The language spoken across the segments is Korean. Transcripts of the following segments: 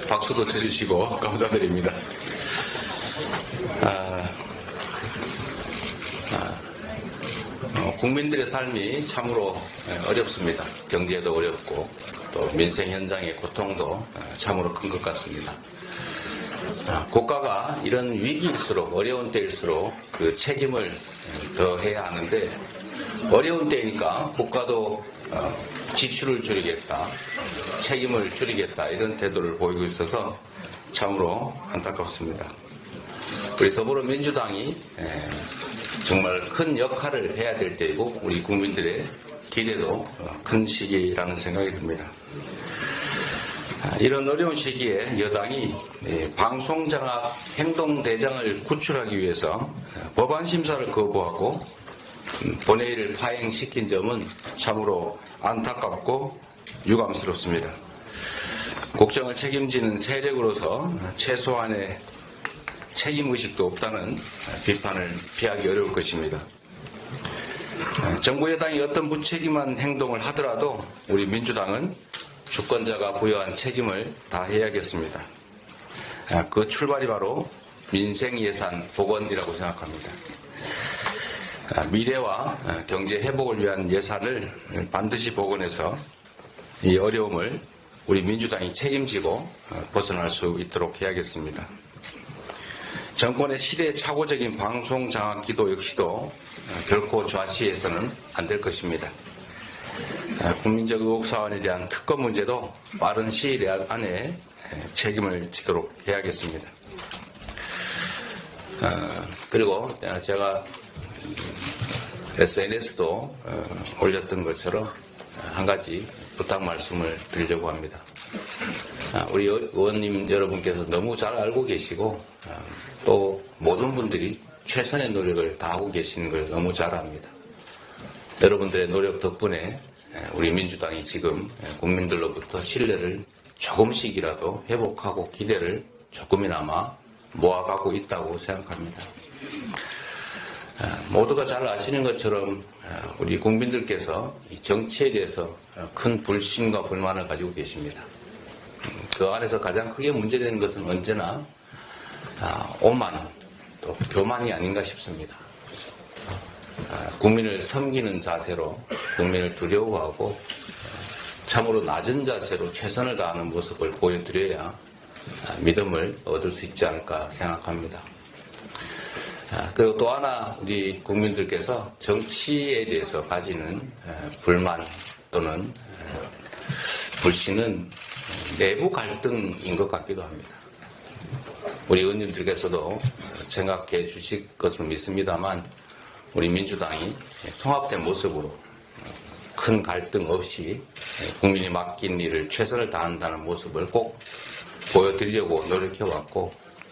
박수도 쳐주시고 감사드립니다. 국민들의 삶이 참으로 어렵습니다. 경제도 어렵고 또 민생 현장의 고통도 참으로 큰 것 같습니다. 국가가 이런 위기일수록 어려운 때일수록 그 책임을 더 해야 하는데 어려운 때이니까 국가도 지출을 줄이겠다, 책임을 줄이겠다 이런 태도를 보이고 있어서 참으로 안타깝습니다. 우리 더불어민주당이 정말 큰 역할을 해야 될 때이고 우리 국민들의 기대도 큰 시기라는 생각이 듭니다. 이런 어려운 시기에 여당이 방송장악 행동대장을 구출하기 위해서 법안 심사를 거부하고 본회의를 파행시킨 점은 참으로 안타깝고 유감스럽습니다. 국정을 책임지는 세력으로서 최소한의 책임의식도 없다는 비판을 피하기 어려울 것입니다. 정부 여당이 어떤 무책임한 행동을 하더라도 우리 민주당은 주권자가 부여한 책임을 다해야겠습니다. 그 출발이 바로 민생예산 복원이라고 생각합니다. 미래와 경제 회복을 위한 예산을 반드시 복원해서 이 어려움을 우리 민주당이 책임지고 벗어날 수 있도록 해야겠습니다. 정권의 시대착오적인 방송 장악 기도 역시도 결코 좌시해서는 안 될 것입니다. 국민적 의혹 사안에 대한 특검 문제도 빠른 시일 안에 책임을 지도록 해야겠습니다. 그리고 제가 SNS도 올렸던 것처럼 한 가지 부탁 말씀을 드리려고 합니다. 우리 의원님 여러분께서 너무 잘 알고 계시고 또 모든 분들이 최선의 노력을 다하고 계시는 걸 너무 잘 압니다. 여러분들의 노력 덕분에 우리 민주당이 지금 국민들로부터 신뢰를 조금씩이라도 회복하고 기대를 조금이나마 모아가고 있다고 생각합니다. 모두가 잘 아시는 것처럼 우리 국민들께서 정치에 대해서 큰 불신과 불만을 가지고 계십니다. 그 안에서 가장 크게 문제되는 것은 언제나 오만, 또 교만이 아닌가 싶습니다. 국민을 섬기는 자세로 국민을 두려워하고 참으로 낮은 자세로 최선을 다하는 모습을 보여드려야 믿음을 얻을 수 있지 않을까 생각합니다. 그리고 또 하나 우리 국민들께서 정치에 대해서 가지는 불만 또는 불신은 내부 갈등인 것 같기도 합니다. 우리 의원님들께서도 생각해 주실 것으로 믿습니다만 우리 민주당이 통합된 모습으로 큰 갈등 없이 국민이 맡긴 일을 최선을 다한다는 모습을 꼭 보여드리려고 노력해왔고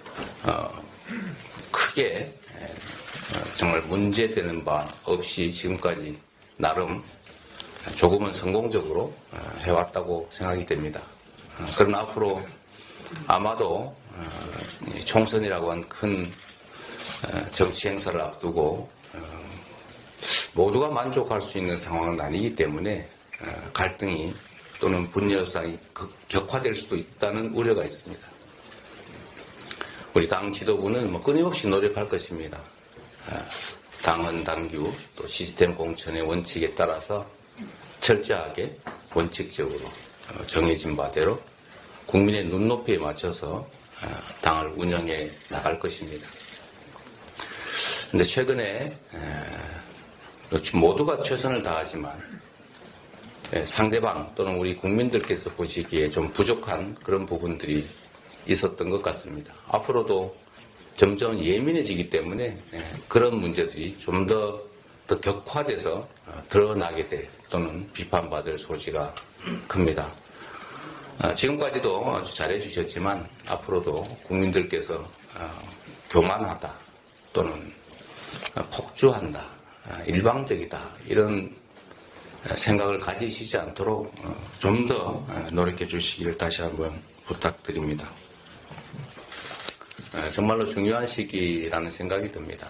크게 정말 문제되는 바 없이 지금까지 나름 조금은 성공적으로 해왔다고 생각이 됩니다. 그러나 앞으로 아마도 총선이라고 한 큰 정치 행사를 앞두고 모두가 만족할 수 있는 상황은 아니기 때문에 갈등이 또는 분열상이 격화될 수도 있다는 우려가 있습니다. 우리 당 지도부는 끊임없이 노력할 것입니다. 당헌 당규 또 시스템 공천의 원칙에 따라서 철저하게 원칙적으로 정해진 바대로 국민의 눈높이에 맞춰서 당을 운영해 나갈 것입니다. 그런데 최근에 모두가 최선을 다하지만 상대방 또는 우리 국민들께서 보시기에 좀 부족한 그런 부분들이 있었던 것 같습니다. 앞으로도 점점 예민해지기 때문에 그런 문제들이 좀 더 격화돼서 드러나게 될 또는 비판받을 소지가 큽니다. 지금까지도 아주 잘해 주셨지만 앞으로도 국민들께서 교만하다 또는 폭주한다, 일방적이다 이런 생각을 가지시지 않도록 좀 더 노력해 주시기를 다시 한번 부탁드립니다. 정말로 중요한 시기라는 생각이 듭니다.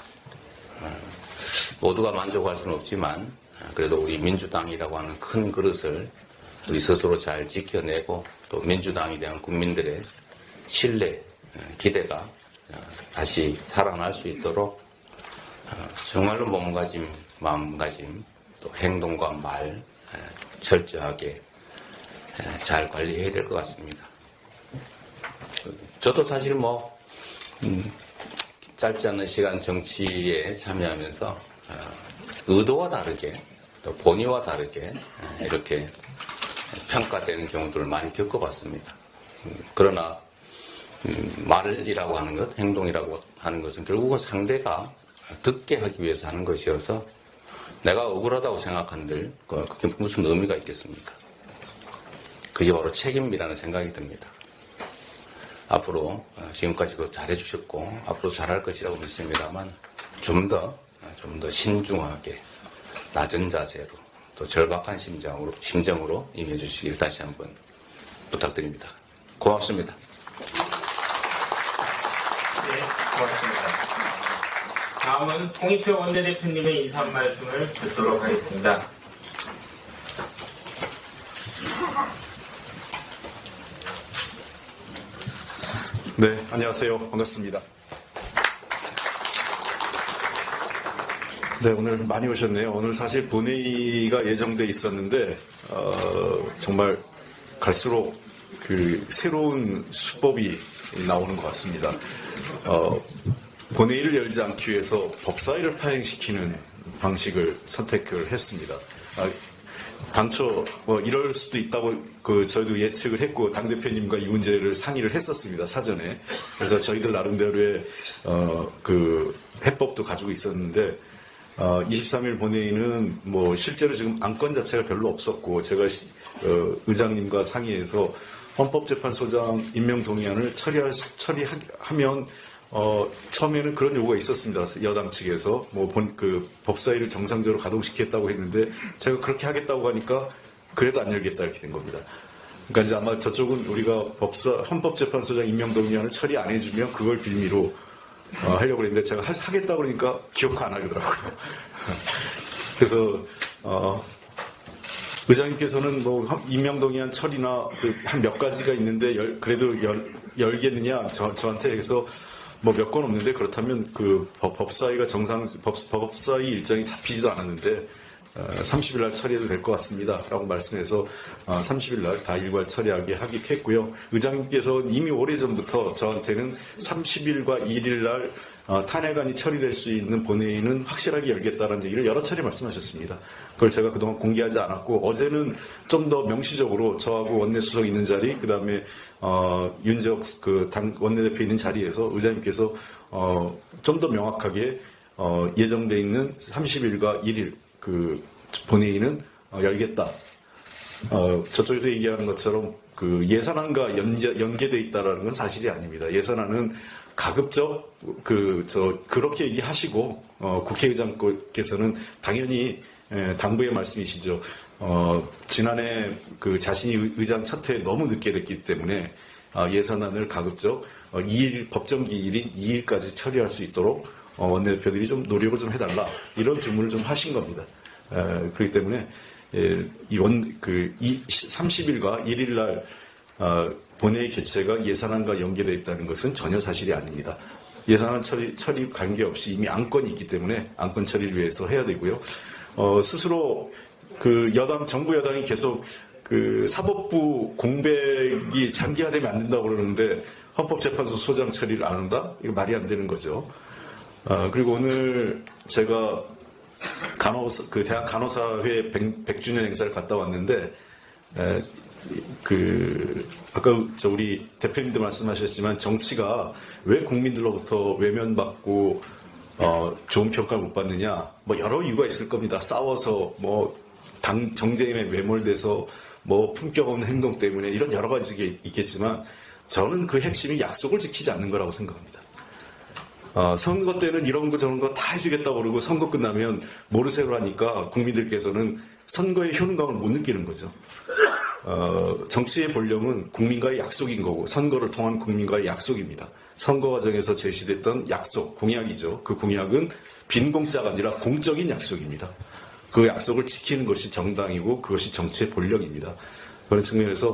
모두가 만족할 수는 없지만 그래도 우리 민주당이라고 하는 큰 그릇을 우리 스스로 잘 지켜내고 또 민주당에 대한 국민들의 신뢰, 기대가 다시 살아날 수 있도록 정말로 몸가짐, 마음가짐, 또 행동과 말 철저하게 잘 관리해야 될 것 같습니다. 저도 사실 짧지 않은 시간 정치에 참여하면서 의도와 다르게 또 본의와 다르게 이렇게 평가되는 경우들을 많이 겪어봤습니다. 그러나 말이라고 하는 것, 행동이라고 하는 것은 결국은 상대가 듣게 하기 위해서 하는 것이어서 내가 억울하다고 생각한들 그게 무슨 의미가 있겠습니까? 그게 바로 책임이라는 생각이 듭니다. 앞으로 지금까지도 잘해주셨고 앞으로 잘할 것이라고 믿습니다만 좀 더 신중하게 낮은 자세로 또 절박한 심정으로 임해주시길 다시 한번 부탁드립니다. 고맙습니다. 네, 고맙습니다. 다음은 홍익표 원내대표님의 인사 말씀을 듣도록 하겠습니다. 네, 안녕하세요. 반갑습니다. 네, 오늘 많이 오셨네요. 오늘 사실 본회의가 예정돼 있었는데 정말 갈수록 새로운 수법이 나오는 것 같습니다. 본회의를 열지 않기 위해서 법사위를 파행시키는 방식을 선택을 했습니다. 당초 이럴 수도 있다고 저희도 예측을 했고 당대표님과 이 문제를 상의를 했었습니다. 사전에. 그래서 저희들 나름대로의 해법도 가지고 있었는데 23일 본회의는 실제로 지금 안건 자체가 별로 없었고 제가 의장님과 상의해서 헌법재판소장 임명 동의안을 처리하면 처음에는 그런 요구가 있었습니다. 여당 측에서 법사위를 정상적으로 가동시키겠다고 했는데 제가 그렇게 하겠다고 하니까 그래도 안 열겠다 이렇게 된 겁니다. 그러니까 이제 아마 저쪽은 우리가 헌법재판소장 임명 동의안을 처리 안 해주면 그걸 빌미로 하려고 했는데 제가 하겠다고 그러니까 기억 안 하더라고요. 그래서 의장님께서는 임명동의안 처리나 한 몇 가지가 있는데 그래도 열겠느냐 저한테 해서 몇 건 없는데 그렇다면 법사위가 법사위 일정이 잡히지도 않았는데 30일 날 처리해도 될 것 같습니다. 라고 말씀해서 30일 날 다 일괄 처리하게 했고요. 의장님께서 이미 오래전부터 저한테는 30일과 1일 날 탄핵안이 처리될 수 있는 본회의는 확실하게 열겠다라는 얘기를 여러 차례 말씀하셨습니다. 그걸 제가 그동안 공개하지 않았고 어제는 좀 더 명시적으로 저하고 원내수석 있는 자리 그다음에 윤재혁 당 원내대표 있는 자리에서 의장님께서 좀 더 명확하게 예정돼 있는 30일과 1일 본회의는 열겠다. 저쪽에서 얘기하는 것처럼 예산안과 연계돼 있다라는 건 사실이 아닙니다. 예산안은 가급적 그렇게 얘기하시고 국회의장께서는 당연히 당부의 말씀이시죠. 지난해 자신이 의장 사퇴에 너무 늦게 됐기 때문에 예산안을 가급적 법정 기일인 2일까지 처리할 수 있도록 원내대표들이 좀 노력을 좀 해달라 이런 주문을 좀 하신 겁니다. 그렇기 때문에 30일과 1일 날 본회의 개최가 예산안과 연계되어 있다는 것은 전혀 사실이 아닙니다. 예산안 처리 관계없이 이미 안건이 있기 때문에 안건 처리를 위해서 해야 되고요. 스스로 정부 여당이 계속 사법부 공백이 장기화되면 안 된다고 그러는데 헌법재판소 소장 처리를 안 한다? 이거 말이 안 되는 거죠. 그리고 오늘 제가 대학 간호사회 100주년 행사를 갔다 왔는데, 아까 우리 대표님도 말씀하셨지만 정치가 왜 국민들로부터 외면받고, 좋은 평가를 못 받느냐, 여러 이유가 있을 겁니다. 싸워서, 정쟁에 매몰돼서, 품격 없는 행동 때문에 이런 여러 가지가 있겠지만, 저는 그 핵심이 약속을 지키지 않는 거라고 생각합니다. 선거 때는 이런 거 저런 거 다 해주겠다고 그러고 선거 끝나면 모르쇠로 하니까 국민들께서는 선거의 효능감을 못 느끼는 거죠. 정치의 본령은 국민과의 약속인 거고 선거를 통한 국민과의 약속입니다. 선거 과정에서 제시됐던 약속, 공약이죠. 그 공약은 빈 공짜가 아니라 공적인 약속입니다. 그 약속을 지키는 것이 정당이고 그것이 정치의 본령입니다. 그런 측면에서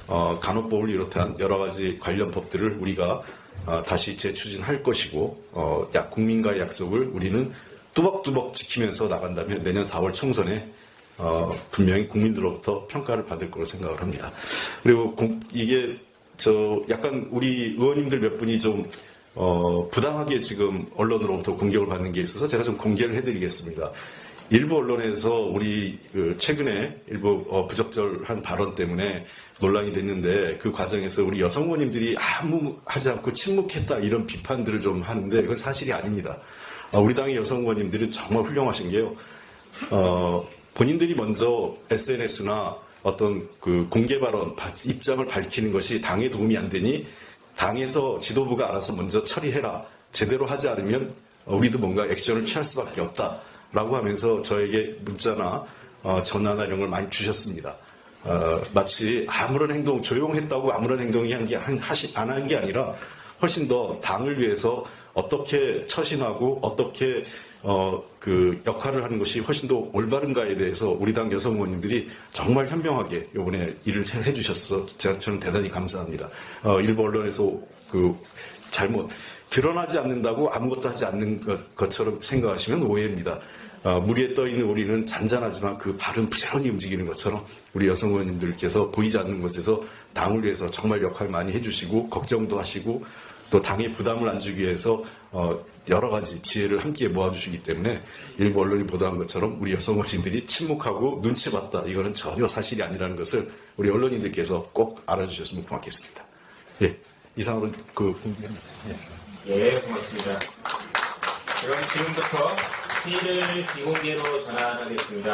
간호법을 비롯한 여러 가지 관련 법들을 우리가 다시 재추진할 것이고 국민과의 약속을 우리는 뚜벅뚜벅 지키면서 나간다면 내년 4월 총선에 분명히 국민들로부터 평가를 받을 거로 생각을 합니다. 그리고 이게 약간 우리 의원님들 몇 분이 좀 부당하게 지금 언론으로부터 공격을 받는 게 있어서 제가 좀 공개를 해드리겠습니다. 일부 언론에서 우리 최근에 일부 부적절한 발언 때문에 논란이 됐는데 그 과정에서 우리 여성 의원님들이 아무 하지 않고 침묵했다 이런 비판들을 좀 하는데 그건 사실이 아닙니다. 우리 당의 여성 의원님들은 정말 훌륭하신 게요. 본인들이 먼저 SNS나 어떤 그 공개 발언, 입장을 밝히는 것이 당에 도움이 안 되니 당에서 지도부가 알아서 먼저 처리해라. 제대로 하지 않으면 우리도 뭔가 액션을 취할 수밖에 없다라고 하면서 저에게 문자나 전화나 이런 걸 많이 주셨습니다. 마치 아무런 행동, 조용했다고 아무런 행동이 안 한 게 아니라 훨씬 더 당을 위해서 어떻게 처신하고 어떻게 그 역할을 하는 것이 훨씬 더 올바른가에 대해서 우리 당 여성 의원님들이 정말 현명하게 이번에 일을 해주셔서 저는 대단히 감사합니다. 일부 언론에서 그 잘못 드러나지 않는다고 아무것도 하지 않는 것처럼 생각하시면 오해입니다. 물 위에 떠 있는 우리는 잔잔하지만 그 발은 부지런히 움직이는 것처럼 우리 여성 의원님들께서 보이지 않는 곳에서 당을 위해서 정말 역할 많이 해주시고 걱정도 하시고 또 당에 부담을 안 주기 위해서 여러 가지 지혜를 함께 모아주시기 때문에 일부 언론이 보도한 것처럼 우리 여성 의원님들이 침묵하고 눈치 봤다. 이거는 전혀 사실이 아니라는 것을 우리 언론인들께서 꼭 알아주셨으면 고맙겠습니다. 예, 이상으로 공개합니다. 예, 고맙습니다. 그럼 지금부터 회의를 비공개로 전환하겠습니다.